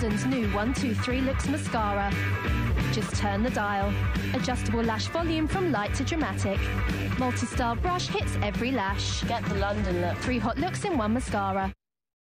London's new 123 Looks Mascara. Just turn the dial. Adjustable lash volume from light to dramatic. Multi-style brush hits every lash. Get the London look. 3 hot looks in one mascara.